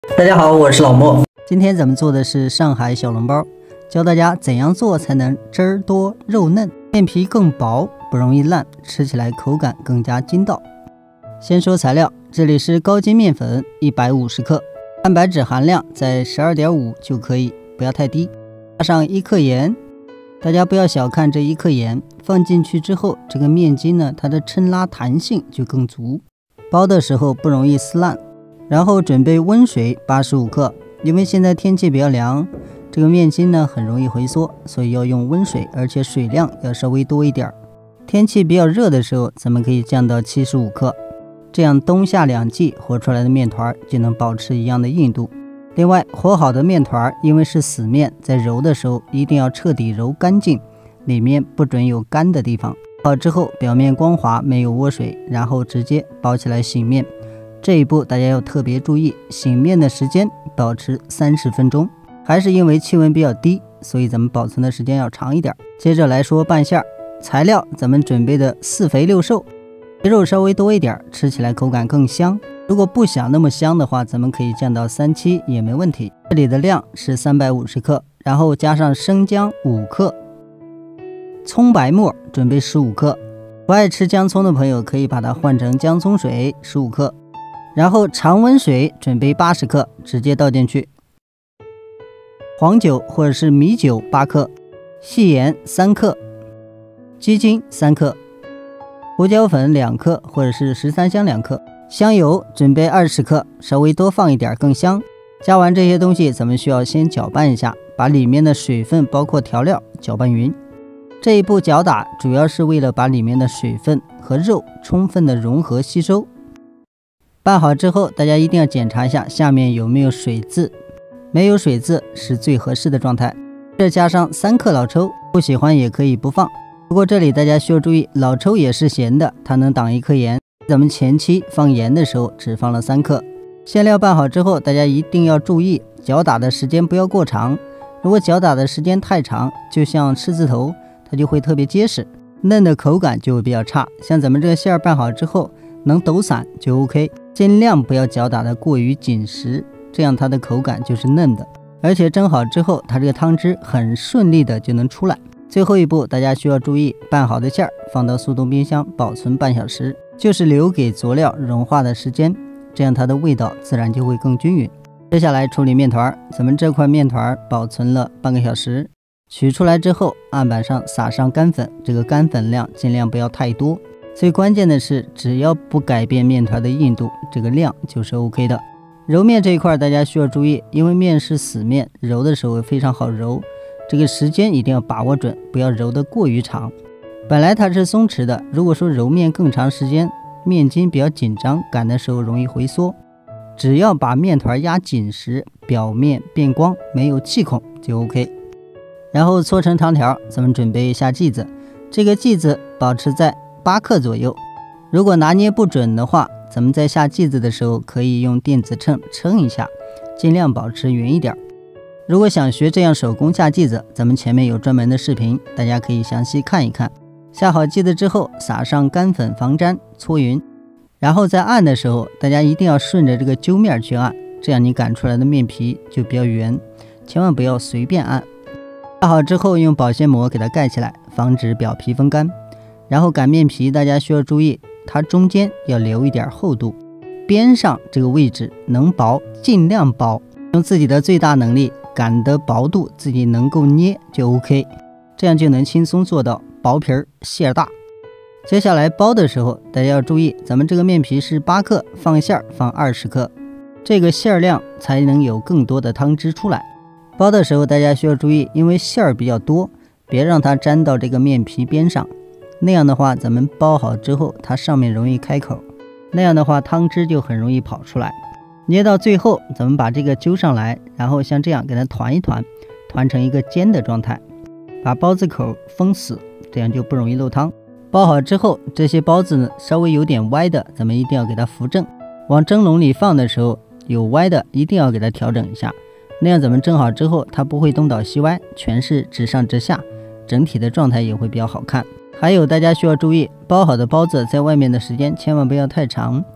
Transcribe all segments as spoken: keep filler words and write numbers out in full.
大家好，我是老莫。 今天咱们做的是上海小笼包，教大家怎样做才能汁儿多肉嫩，面皮更薄，不容易烂，吃起来口感更加筋道。先说材料，这里是高筋面粉一百五十克，蛋白质含量在 十二点五 就可以，不要太低。加上一克盐，大家不要小看这一克盐，放进去之后，这个面筋呢，它的抻拉弹性就更足，包的时候不容易撕烂。然后准备温水八十五克，因为现在天气比较凉，这个面筋呢很容易回缩，所以要用温水，而且水量要稍微多一点。天气比较热的时候，咱们可以降到七十五克，这样冬夏两季和出来的面团就能保持一样的硬度。另外，和好的面团因为是死面，在揉的时候一定要彻底揉干净，里面不准有干的地方。好之后，表面光滑，没有窝水，然后直接包起来醒面。这一步大家要特别注意，醒面的时间保持三十分钟，还是因为气温比较低，所以咱们保存的时间要长一点。接着来说拌馅儿，材料咱们准备的四肥六瘦，肥肉稍微多一点，吃起来口感更香。如果不想那么香的话，咱们可以降到三七也没问题。这里的量是三百五十克，然后加上生姜五克，葱白末准备十五克，不爱吃姜葱的朋友可以把它换成姜葱水十五克。然后常温水准备八十克，直接倒进去。黄酒或者是米酒八克，细盐三克，鸡精三克，胡椒粉两克或者是十三香两克，香油准备二十克，稍微多放一点更香。加完这些东西，咱们需要先搅拌一下，把里面的水分包括调料搅拌匀。这一步搅打主要是为了把里面的水分和肉充分的融合吸收。拌好之后，大家一定要检查一下下面有没有水渍，没有水渍是最合适的状态。再加上三克老抽，不喜欢也可以不放。不过这里大家需要注意，老抽也是咸的，它能挡一颗盐。咱们前期放盐的时候只放了三克。馅料拌好之后，大家一定要注意搅打的时间不要过长。如果搅打的时间太长，就像狮子头，它就会特别结实，嫩的口感就会比较差。像咱们这个馅儿拌好之后，能抖散就 OK， 尽量不要搅打的过于紧实，这样它的口感就是嫩的，而且蒸好之后，它这个汤汁很顺利的就能出来。最后一步大家需要注意，拌好的馅儿放到速冻冰箱保存半小时，就是留给佐料融化的时间，这样它的味道自然就会更均匀。接下来处理面团，咱们这块面团保存了半个小时，取出来之后，案板上撒上干粉，这个干粉量尽量不要太多。最关键的是，只要不改变面团的硬度，这个量就是 OK 的。揉面这一块大家需要注意，因为面是死面，揉的时候非常好揉，这个时间一定要把握准，不要揉得过于长。本来它是松弛的，如果说揉面更长时间，面筋比较紧张，擀的时候容易回缩。只要把面团压紧实，表面变光，没有气孔就 OK。然后搓成长条，咱们准备下剂子，这个剂子保持在八克左右。如果拿捏不准的话，咱们在下剂子的时候可以用电子秤称一下，尽量保持匀一点。如果想学这样手工下剂子，咱们前面有专门的视频，大家可以详细看一看。下好剂子之后，撒上干粉防粘，搓匀。然后在按的时候，大家一定要顺着这个揪面去按，这样你擀出来的面皮就比较圆，千万不要随便按。按好之后，用保鲜膜给它盖起来，防止表皮风干。然后擀面皮，大家需要注意，它中间要留一点厚度，边上这个位置能薄尽量薄，用自己的最大能力擀的薄度自己能够捏就 OK， 这样就能轻松做到薄皮儿馅大。接下来包的时候，大家要注意，咱们这个面皮是八克，放馅儿放二十克，这个馅量才能有更多的汤汁出来。包的时候大家需要注意，因为馅儿比较多，别让它粘到这个面皮边上。那样的话，咱们包好之后，它上面容易开口，那样的话汤汁就很容易跑出来。捏到最后，咱们把这个揪上来，然后像这样给它团一团，团成一个尖的状态，把包子口封死，这样就不容易漏汤。包好之后，这些包子呢稍微有点歪的，咱们一定要给它扶正。往蒸笼里放的时候，有歪的一定要给它调整一下，那样咱们蒸好之后，它不会东倒西歪，全是直上直下，整体的状态也会比较好看。还有大家需要注意，包好的包子在外面的时间千万不要太长，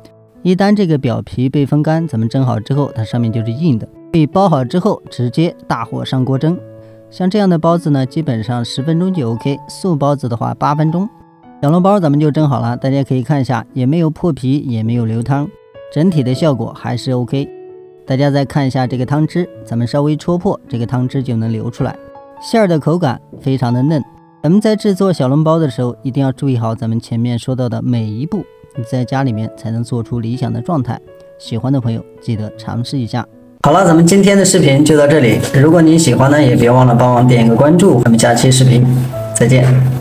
一旦这个表皮被风干，咱们蒸好之后，它上面就是硬的。可以包好之后直接大火上锅蒸。像这样的包子呢，基本上十分钟就 OK， 素包子的话八分钟。小笼包咱们就蒸好了，大家可以看一下，也没有破皮，也没有流汤，整体的效果还是 OK。大家再看一下这个汤汁，咱们稍微戳破，这个汤汁就能流出来。馅儿的口感非常的嫩。咱们在制作小笼包的时候，一定要注意好咱们前面说到的每一步，你在家里面才能做出理想的状态。喜欢的朋友记得尝试一下。好了，咱们今天的视频就到这里。如果您喜欢呢，也别忘了帮忙点一个关注。咱们下期视频再见。